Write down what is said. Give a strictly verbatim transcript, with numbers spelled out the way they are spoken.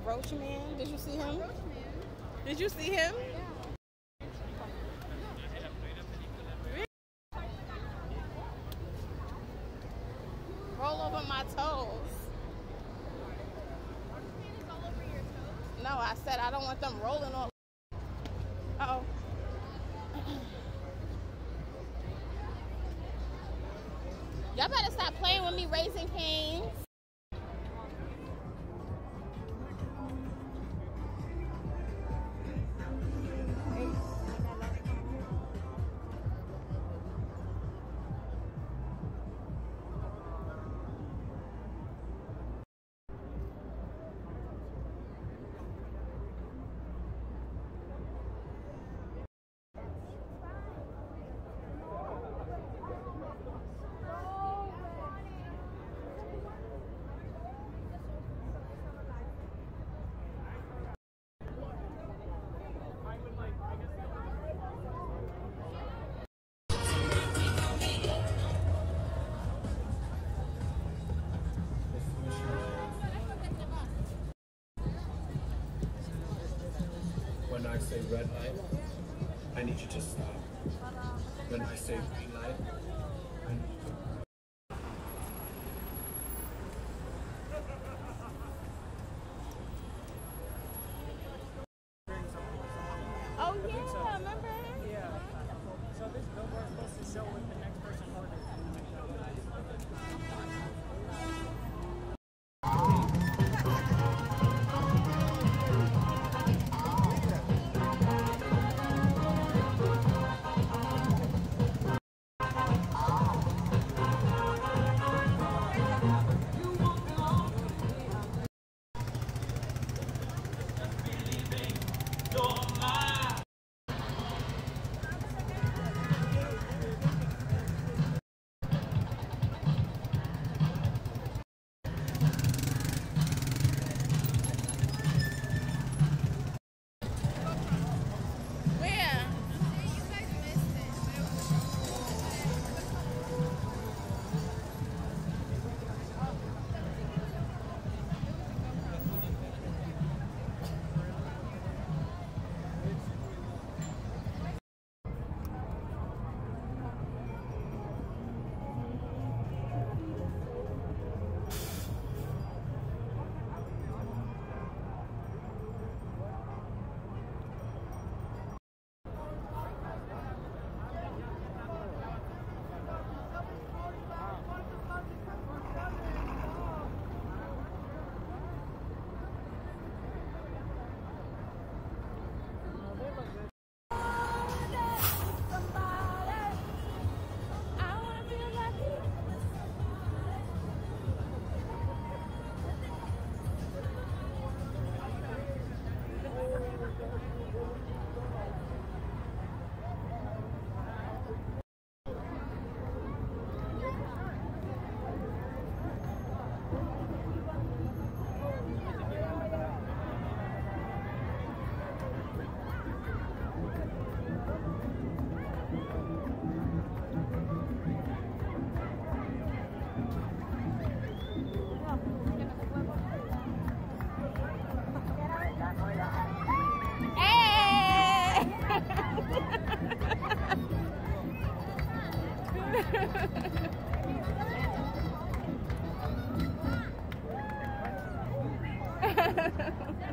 Roach Man. Did you see him? Did you see him? Roll over my toes. No, I said I don't want them rolling all. Uh oh. Y'all better stop playing with me, Raising Cane's. When I say red light, I need you to stop. When I say green light, I need you to... Oh yeah, remember? Yeah. So this billboard's supposed to show what the next person ordered. Hey!